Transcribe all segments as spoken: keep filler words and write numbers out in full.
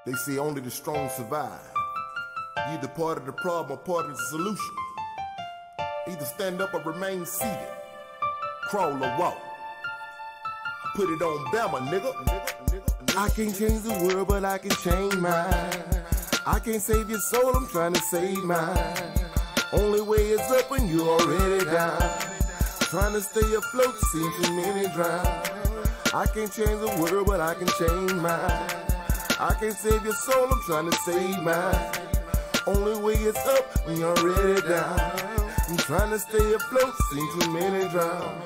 They say only the strong survive. You're either part of the problem or part of the solution. Either stand up or remain seated. Crawl or walk. Put it on Bama, nigga. I can't change the world, but I can change mine. I can't save your soul, I'm trying to save mine. Only way is up when you're already down. Trying to stay afloat, seems too many drown. I can't change the world, but I can change mine. I can't save your soul, I'm trying to save mine. Only way is up when you're already down. I'm trying to stay afloat, seems too many drown.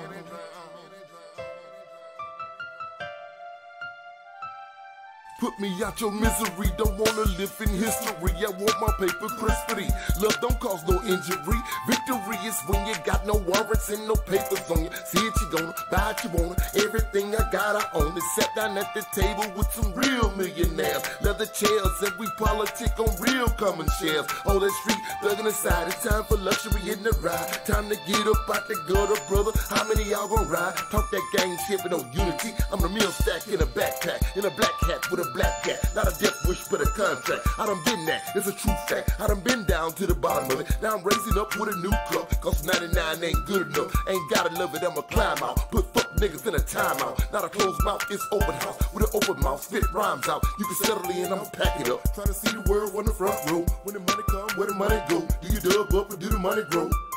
Put me out your misery, don't wanna live in history. I want my paper crispy. Love don't cause no injury. Victory is when you got no warrants and no papers on you. See it, you gonna buy it, you wanna. Everything I got, I own it. Sat down at the table with some real millionaires. Leather chairs, and we politic on real common shares. All that street thugging aside, it's time for luxury in the ride. Time to get up out the gutter, brother. How many y'all gonna ride? Talk that gang shit with no unity. I'm the meal stack in a backpack, in a black hat with a black cat, not a death wish but a contract. I done been that, it's a true fact. I done been down to the bottom of it. Now I'm raising up with a new club, cause ninety-nine ain't good enough. Ain't gotta love it, I'ma climb out. Put fuck niggas in a timeout. Not a closed mouth, it's open house. With an open mouth, spit rhymes out. You can settle in, I'ma pack it up. Try to see the world on the front row. When the money come, where the money go? Do you dub up or do the money grow?